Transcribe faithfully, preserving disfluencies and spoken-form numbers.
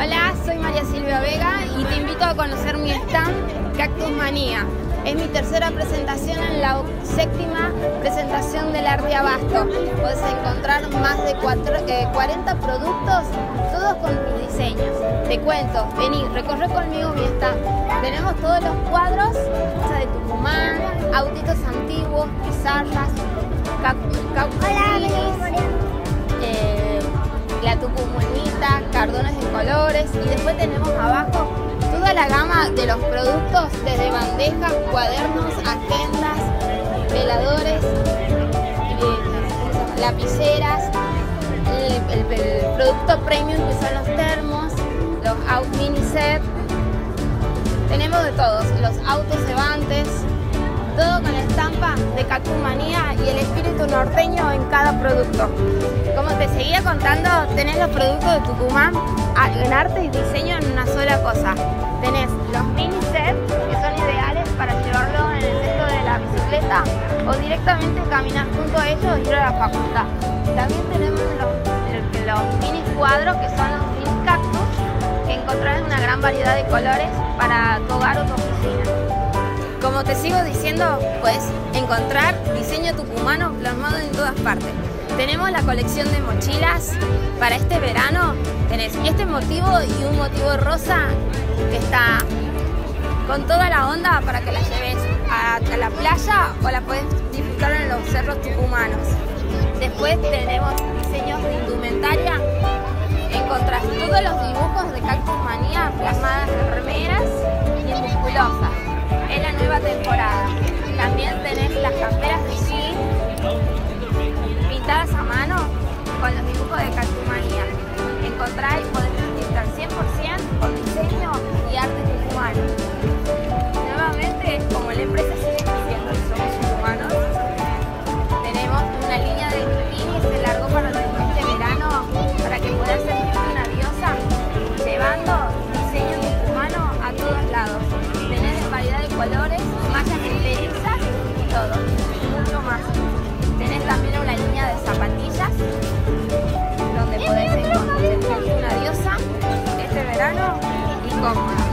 Hola, soy María Silvia Vega y te invito a conocer mi stand Cactus Manía. Es mi tercera presentación en la séptima presentación del arte abasto. Puedes encontrar más de cuarenta productos, todos con mis diseños. Te cuento, vení, recorre conmigo mi stand. Tenemos todos los cuadros de Tucumán, autitos antiguos, pizarras, cactus, cactus eh, la tucumanita, cardones de colores, y después tenemos abajo toda la gama de los productos, desde bandejas, cuadernos, agendas, veladores, eh, lapiceras, el, el, el producto premium que son los termos, los out mini set. Tenemos de todos, los autos cebantes, todo con la estampa de Cactus Manía y el espíritu norteño en cada producto. Como te seguía contando, tenés los productos de Tucumán en arte y diseño en una sola cosa. Tenés los mini sets, que son ideales para llevarlo en el centro de la bicicleta o directamente caminar junto a ellos y ir a la facultad. También tenemos los, los mini cuadros, que son los mini cactus, que encontrás en una gran variedad de colores para tu hogar o tu oficina. Como te sigo diciendo, puedes encontrar diseño tucumano plasmado en todas partes. Tenemos la colección de mochilas para este verano. Tenés este motivo y un motivo rosa que está con toda la onda para que la lleves a, a la playa o la puedes disfrutar en los cerros tucumanos. Después tenemos diseños de indumentaria. Encontrás todos los dibujos de Cactus Manía plasmadas en remeras y en musculosas. Es la nueva temporada. También tenés las camperas de jean pintadas a mano con los dibujos de Cactus Manía. Encontrás y podés estar cien por ciento con diseño y arte tucumano. Nuevamente, como la empresa sigue creciendo y somos tucumanos, tenemos una línea de bikini que se largó para este verano para que puedas sentirte una diosa llevando diseño tucumano a todos lados. Tenés variedad de colores, mallas enterizas y todo, mucho más. Tenés también una línea de zapatillas donde podés sentirte una diosa este verano y cómoda.